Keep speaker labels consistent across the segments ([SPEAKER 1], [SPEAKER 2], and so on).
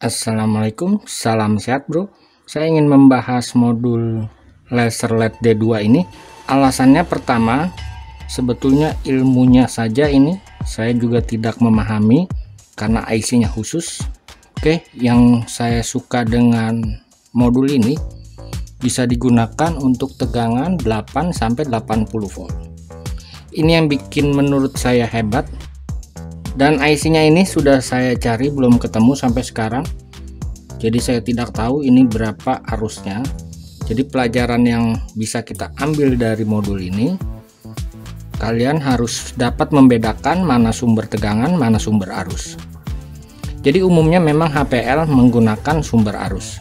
[SPEAKER 1] Assalamualaikum, salam sehat bro. Saya ingin membahas modul laser LED D2 ini. Alasannya pertama, sebetulnya ilmunya saja ini saya juga tidak memahami karena IC-nya khusus. Oke, yang saya suka dengan modul ini bisa digunakan untuk tegangan 8 sampai 80 volt. Ini yang bikin menurut saya hebat. Dan IC-nya ini sudah saya cari belum ketemu sampai sekarang. Jadi saya tidak tahu ini berapa arusnya. Jadi pelajaran yang bisa kita ambil dari modul ini, kalian harus dapat membedakan mana sumber tegangan, mana sumber arus. Jadi umumnya memang HPL menggunakan sumber arus.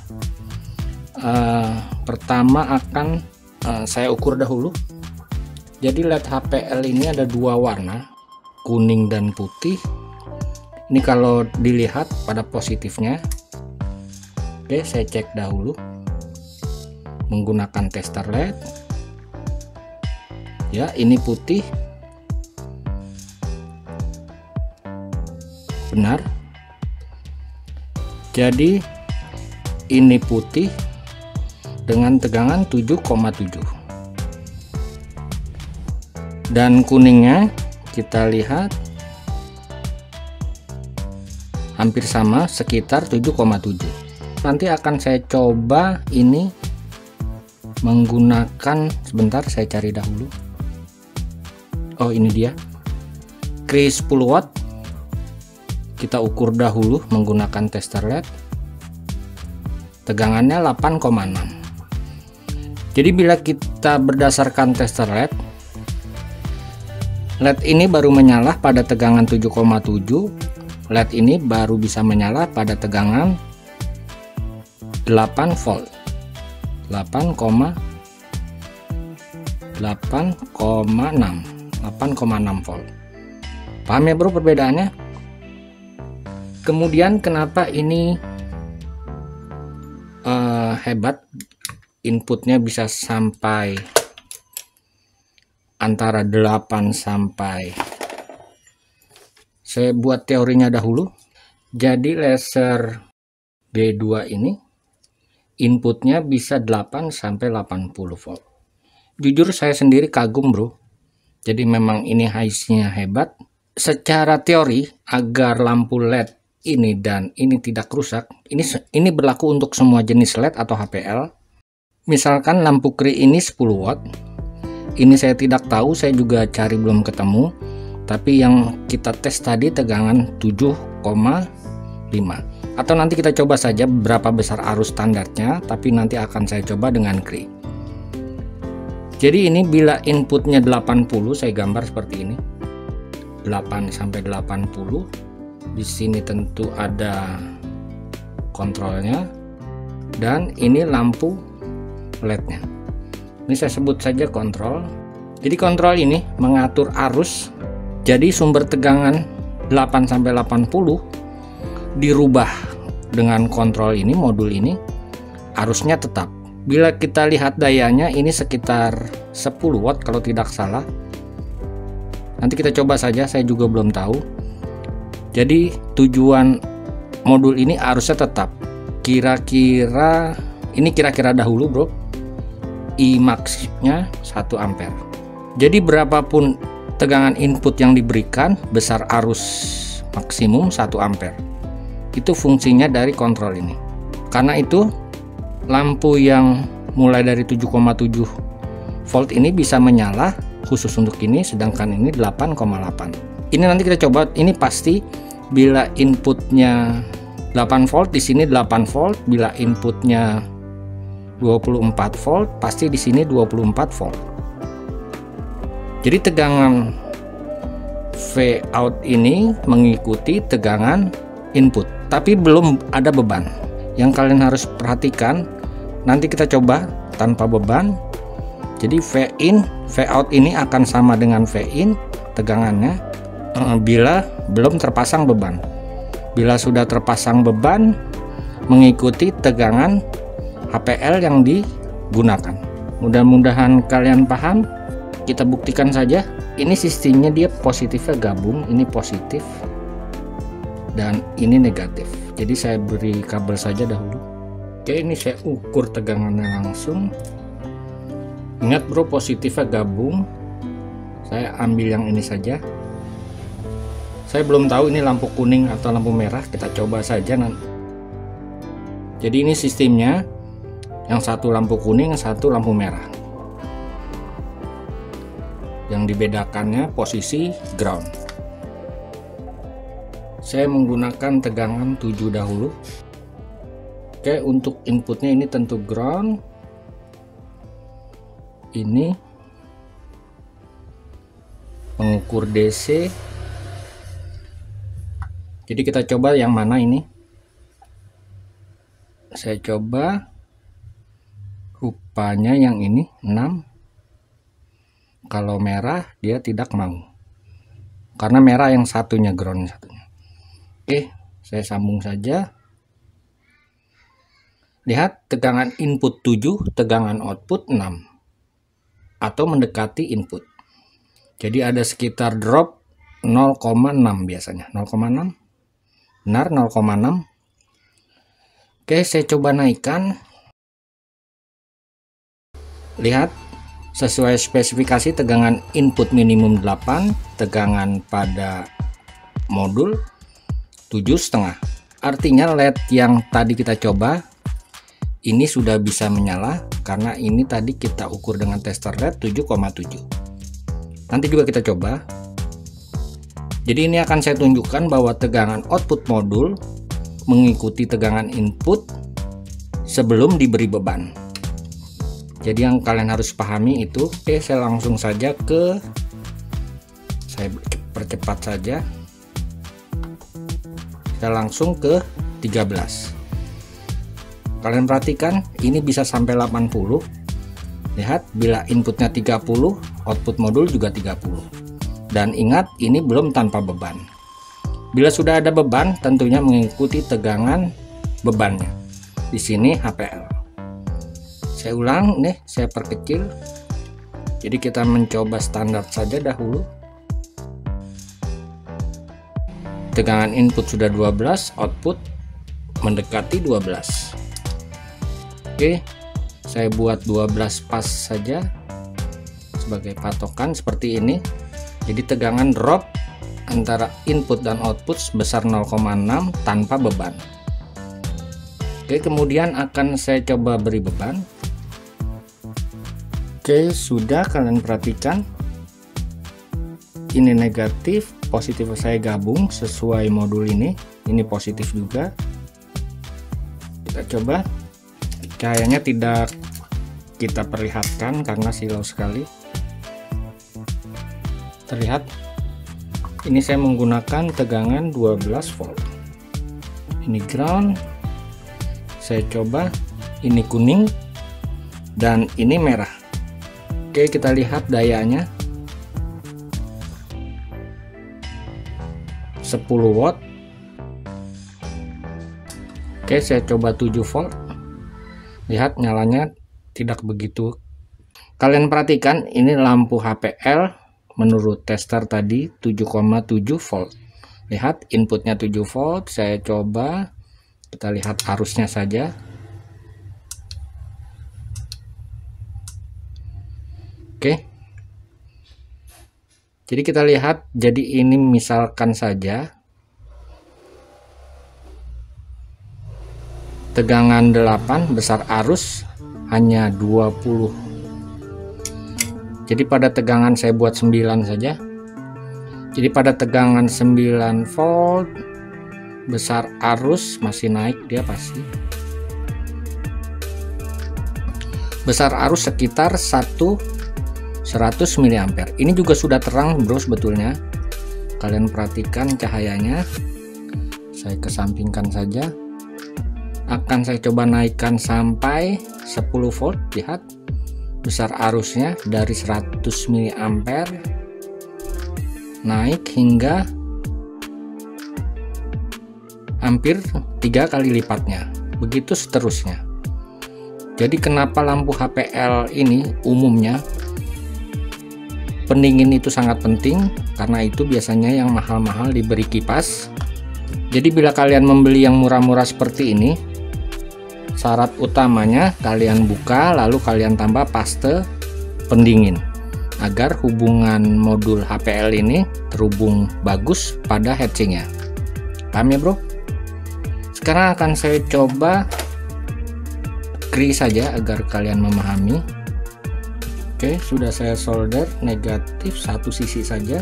[SPEAKER 1] Pertama akan saya ukur dahulu. Jadi LED HPL ini ada dua warna, kuning dan putih. Ini kalau dilihat pada positifnya. Oke, saya cek dahulu menggunakan tester LED. Ya, ini putih. Benar. Jadi ini putih dengan tegangan 7,7. Dan kuningnya kita lihat hampir sama, sekitar 7,7. Nanti akan saya coba ini menggunakan, sebentar saya cari dahulu. Oh, ini dia Cree 10 watt. Kita ukur dahulu menggunakan tester LED. Tegangannya 8,6. Jadi bila kita berdasarkan tester LED, LED ini baru menyala pada tegangan 7,7. LED ini baru bisa menyala pada tegangan 8 volt. 8,6 volt. Paham ya bro perbedaannya? Kemudian kenapa ini hebat, inputnya bisa sampai antara 8 sampai, saya buat teorinya dahulu. Jadi laser D2 ini inputnya bisa 8 sampai 80 volt. Jujur saya sendiri kagum bro. Jadi memang ini IC-nya hebat. Secara teori agar lampu LED ini dan ini tidak rusak, ini berlaku untuk semua jenis LED atau HPL. Misalkan lampu Cree ini 10 watt. Ini saya tidak tahu, saya juga cari belum ketemu. Tapi yang kita tes tadi tegangan 7,5. Atau nanti kita coba saja berapa besar arus standarnya, tapi nanti akan saya coba dengan Cree. Jadi ini bila inputnya 80, saya gambar seperti ini. 8 sampai 80. Di sini tentu ada kontrolnya. Dan ini lampu LED-nya. Ini saya sebut saja kontrol. Jadi kontrol ini mengatur arus. Jadi sumber tegangan 8 sampai 80 dirubah dengan kontrol ini, modul ini, arusnya tetap. Bila kita lihat dayanya ini sekitar 10 watt kalau tidak salah. Nanti kita coba saja, saya juga belum tahu. Jadi tujuan modul ini arusnya tetap. Kira-kira ini kira-kira dahulu bro. I max-nya 1 ampere. Jadi berapapun tegangan input yang diberikan, besar arus maksimum 1 ampere. Itu fungsinya dari kontrol ini. Karena itu lampu yang mulai dari 7,7 volt ini bisa menyala khusus untuk ini, sedangkan ini 8,8. Ini nanti kita coba, ini pasti bila inputnya 8 volt di sini 8 volt, bila inputnya 24 volt pasti di sini 24 volt. Jadi tegangan V out ini mengikuti tegangan input, tapi belum ada beban. Yang kalian harus perhatikan, nanti kita coba tanpa beban. Jadi V in, V out ini akan sama dengan V in tegangannya bila belum terpasang beban. Bila sudah terpasang beban, mengikuti tegangan HPL yang digunakan. Mudah-mudahan kalian paham. Kita buktikan saja. Ini sistemnya dia positifnya gabung, ini positif dan ini negatif. jadi saya beri kabel saja dahulu. Oke, ini saya ukur tegangannya langsung. Ingat bro, positifnya gabung. Saya ambil yang ini saja. Saya belum tahu ini lampu kuning atau lampu merah, kita coba saja nanti. Jadi ini sistemnya, yang satu lampu kuning, yang satu lampu merah. Yang dibedakannya posisi ground. Saya menggunakan tegangan 7 dahulu. Oke, untuk inputnya ini tentu ground. Ini pengukur DC. Jadi kita coba yang mana ini. Saya coba, rupanya yang ini 6. Kalau merah dia tidak mau, karena merah yang satunya ground satunya. Oke, saya sambung saja. Lihat, tegangan input 7, tegangan output 6, atau mendekati input. Jadi ada sekitar drop 0,6 biasanya, 0,6. Benar, 0,6. Oke, saya coba naikkan. Lihat, sesuai spesifikasi tegangan input minimum 8, tegangan pada modul 7,5. Artinya LED yang tadi kita coba ini sudah bisa menyala, karena ini tadi kita ukur dengan tester LED 7,7. Nanti juga kita coba. Jadi ini akan saya tunjukkan bahwa tegangan output modul mengikuti tegangan input sebelum diberi beban. Jadi yang kalian harus pahami itu. Oke, saya langsung saja saya percepat saja. Saya langsung ke 13. Kalian perhatikan, ini bisa sampai 80. Lihat, bila inputnya 30, output modul juga 30. Dan ingat, ini belum tanpa beban. Bila sudah ada beban, tentunya mengikuti tegangan bebannya. Di sini HPL. Saya ulang nih, saya perkecil. Jadi kita mencoba standar saja dahulu. Tegangan input sudah 12, output mendekati 12. Oke, saya buat 12 pas saja sebagai patokan seperti ini. Jadi tegangan drop antara input dan output sebesar 0,6 tanpa beban. Oke, kemudian akan saya coba beri beban. Oke, sudah, kalian perhatikan. Ini negatif, positif saya gabung sesuai modul ini. Ini positif juga. Kita coba. Cahayanya tidak kita perlihatkan karena silau sekali. Terlihat. Ini saya menggunakan tegangan 12 volt. Ini ground. Saya coba. Ini kuning dan ini merah. Oke, kita lihat dayanya. 10 watt. Oke, saya coba 7 volt. Lihat, nyalanya tidak begitu. Kalian perhatikan, ini lampu HPL menurut tester tadi 7,7 volt. Lihat, inputnya 7 volt. Saya coba, kita lihat arusnya saja. Oke. Jadi kita lihat, jadi ini misalkan saja tegangan 8, besar arus hanya 20. Jadi pada tegangan saya buat 9 saja. Jadi pada tegangan 9 volt, besar arus masih naik, dia pasti. Besar arus sekitar 100 mA. Ini juga sudah terang bro sebetulnya. Kalian perhatikan cahayanya. Saya kesampingkan saja. Akan saya coba naikkan sampai 10 volt. Lihat, besar arusnya dari 100 mA naik hingga hampir 3 kali lipatnya. Begitu seterusnya. Jadi kenapa lampu HPL ini umumnya pendingin itu sangat penting, karena itu biasanya yang mahal-mahal diberi kipas Jadi bila kalian membeli yang murah-murah seperti ini, syarat utamanya kalian buka lalu kalian tambah paste pendingin agar hubungan modul HPL ini terhubung bagus pada heatsinknya. Paham ya bro? Sekarang akan saya coba kri saja agar kalian memahami. Oke, sudah saya solder negatif satu sisi saja.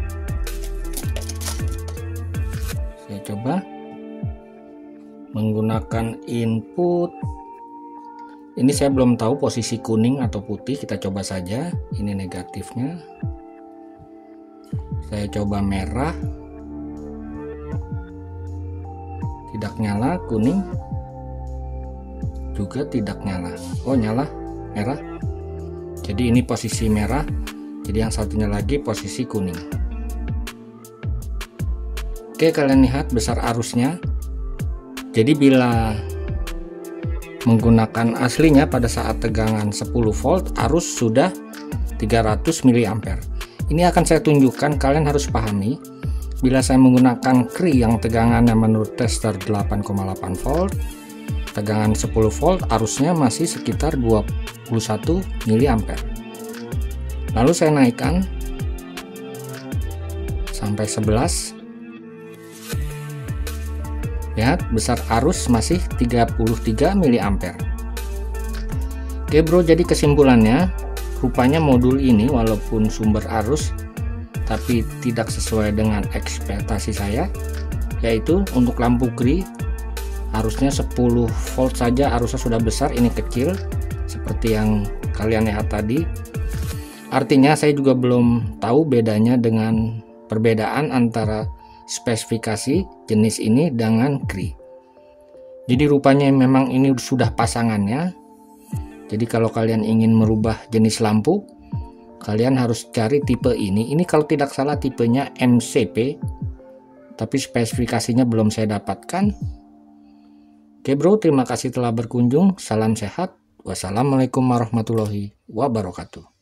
[SPEAKER 1] Saya coba menggunakan input. Ini saya belum tahu posisi kuning atau putih, kita coba saja. Ini negatifnya. Saya coba merah. Tidak nyala, kuning. Juga tidak nyala. Oh, nyala, merah. Jadi ini posisi merah. Jadi yang satunya lagi posisi kuning. Oke, kalian lihat besar arusnya. Jadi bila menggunakan aslinya pada saat tegangan 10 volt arus sudah 300 mA. Ini akan saya tunjukkan, kalian harus pahami bila saya menggunakan kri yang tegangannya menurut tester 8,8 volt, tegangan 10 volt arusnya masih sekitar 21 mA. Lalu saya naikkan sampai 11. Lihat, besar arus masih 33 mA. Oke bro, jadi kesimpulannya rupanya modul ini walaupun sumber arus tapi tidak sesuai dengan ekspektasi saya, yaitu untuk lampu kri harusnya 10 volt saja arusnya sudah besar, ini kecil seperti yang kalian lihat tadi. Artinya saya juga belum tahu bedanya dengan perbedaan antara spesifikasi jenis ini dengan kri. Jadi rupanya memang ini sudah pasangannya. Jadi kalau kalian ingin merubah jenis lampu, kalian harus cari tipe ini. Ini kalau tidak salah tipenya MCP, tapi spesifikasinya belum saya dapatkan. Oke bro, terima kasih telah berkunjung. Salam sehat. Wassalamualaikum warahmatullahi wabarakatuh.